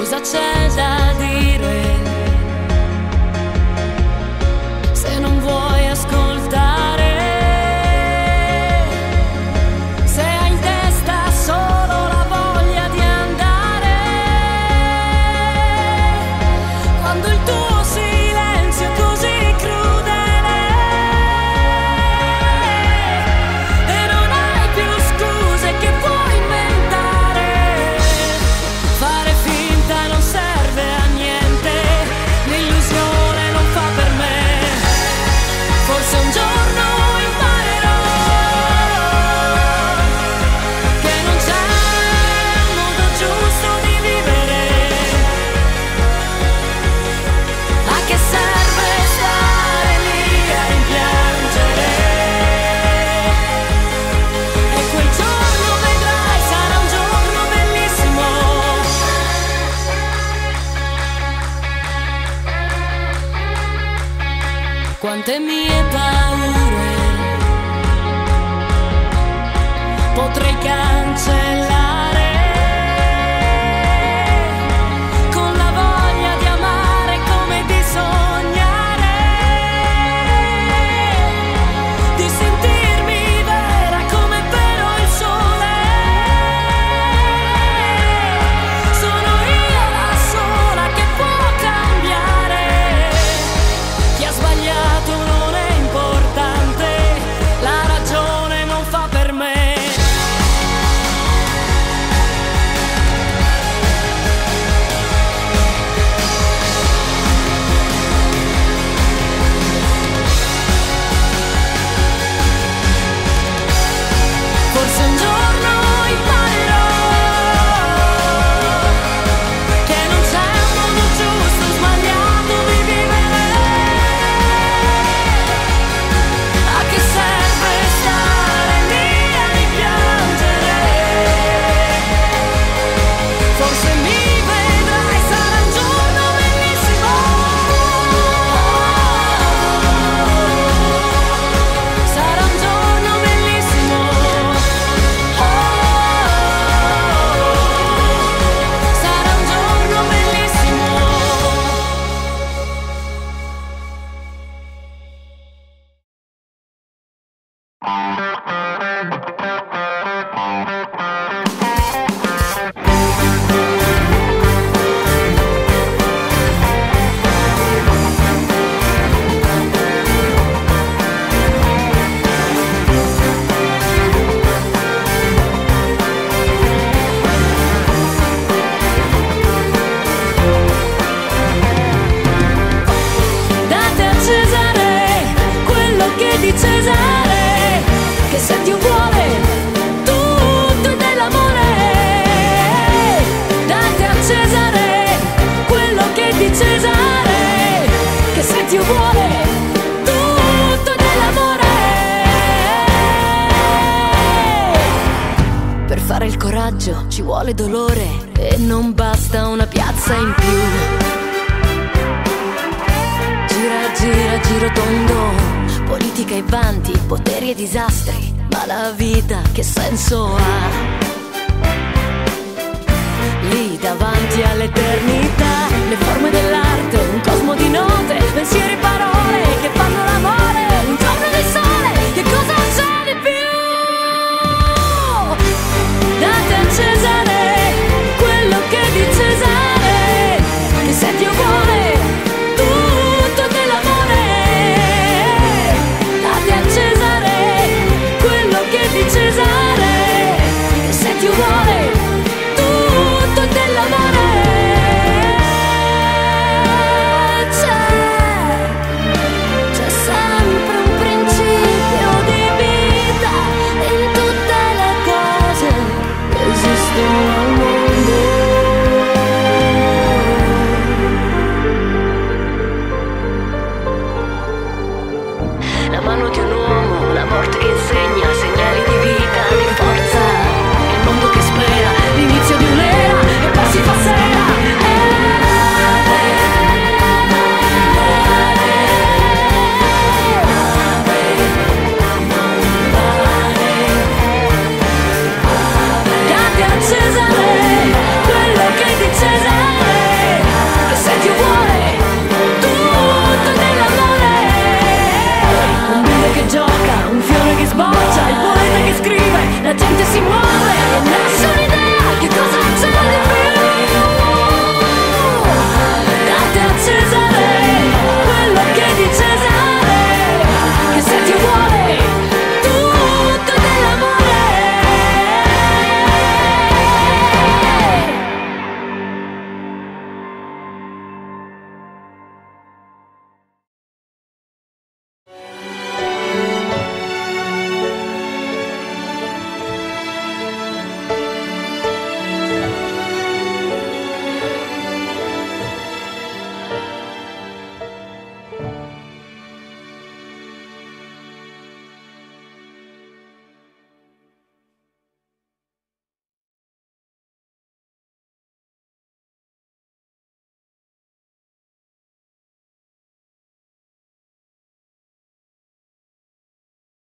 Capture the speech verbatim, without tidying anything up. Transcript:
cosa c'è da dire se non vuoi ascoltare? Se hai in testa solo la voglia di andare, quando il tuo silenzio è così crudele e non hai più scuse che puoi inventare, fare finta non serve a niente, l'illusione non fa per me. Forse un giorno imparerò che non c'è un modo giusto di vivere. A che serve stare lì a rimpiangere? E quel giorno vedrai, sarà un giorno bellissimo. Quante mie paure potrei cancellare con la voglia di amare come di sognare, di sentirmi vera come però il sole. Sono io la sola che può cambiare. Chi ha sbagliato non è importante, la ragione non fa per me. Forse un giorno imparerò che non c'è un modo giusto o sbagliato di vivere. A che serve stare lì a rimpiangere? Forse mi vedrai, sarà un giorno bellissimo. Sarà un giorno bellissimo. Oh, sarà un giorno bellissimo. Date a Cesare quello che di Cesare, che se Dio vuole tutto è dell'amore. Date a Cesare quello che di Cesare, che se Dio vuole tutto è dell'amore. Per fare il coraggio ci vuole dolore e non basta una piazza in più. Gira, gira, giro tondo, politica e vanti, poteri e disastri, ma la vita che senso ha? Lì davanti all'eternità, le forme dell'arte